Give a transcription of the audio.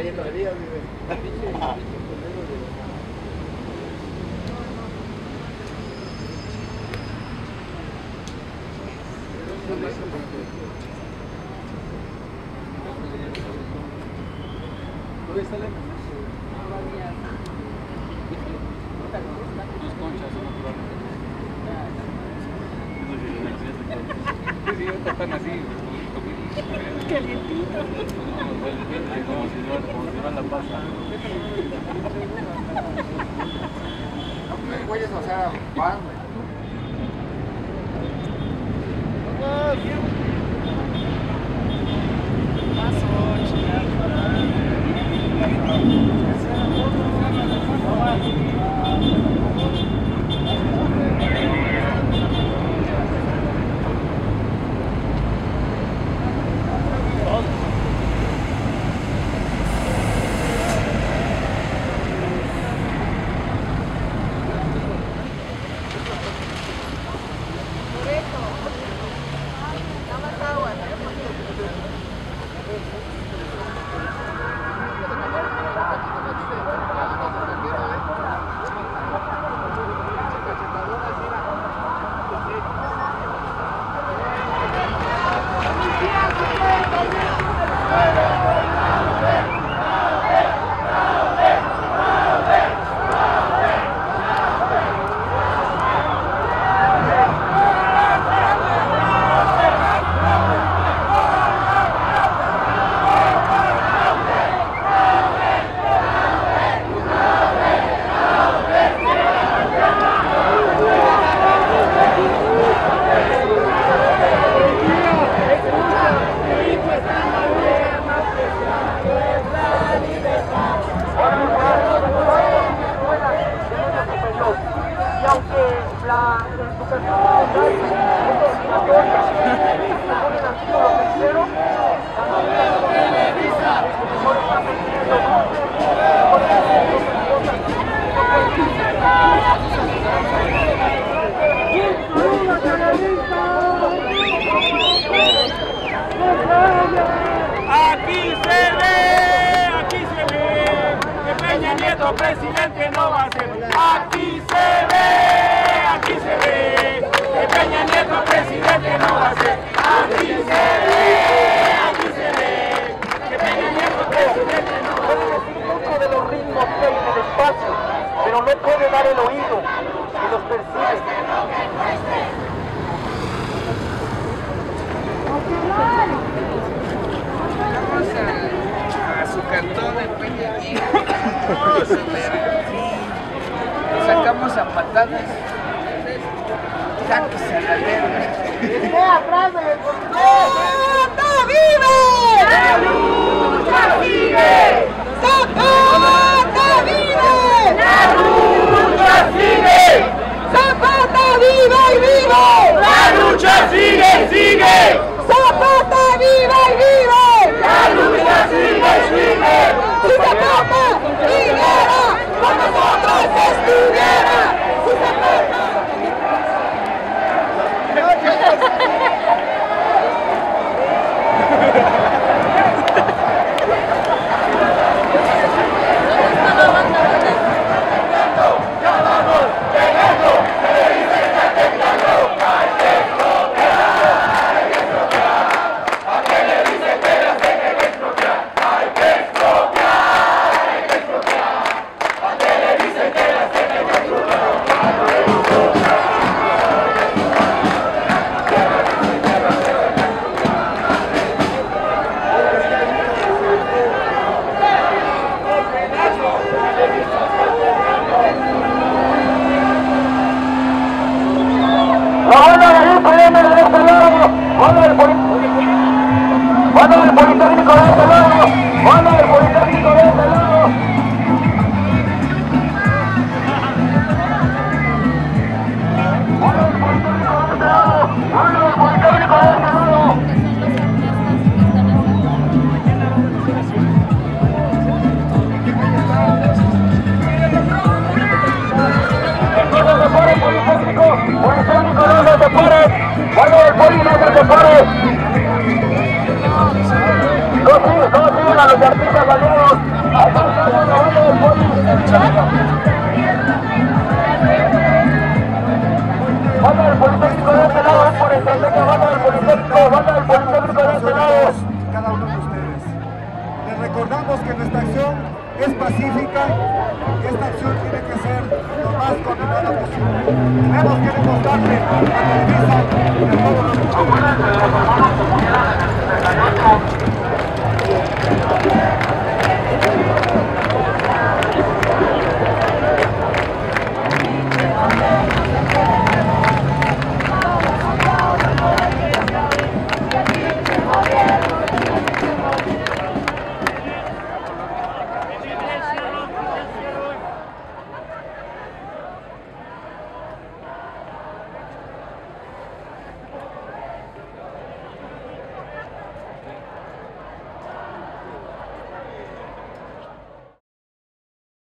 Dos conchas, sí, están así, calientitos. Como si no la pasa. No puedes pasar pan, güey. Presidente no va a ser. Aquí se ve, que Peña Nieto presidente no va a ser. Aquí se ve, que Peña Nieto presidente no va a ser. Puede decir mucho de los ritmos que hay en el espacio, pero no puede dar el oído y los percibe. A su cantón de Peña Nieto. Lo sacamos a patadas. Sáquese a la verga. ¡Esté atrás del ¡Zapata vive! ¡La lucha sigue! ¡Zapata vive! ¡La lucha sigue! ¡Zapata vive y vive! La lucha sigue, sigue. ¡Zapata vive y vive! La lucha sigue, sigue. ¡Si Zapata viviera, con nosotros estuviera! ¡Si Zapata! No sigan a los artistas aliados. Tenemos que demostrarle a Televisa y a todos los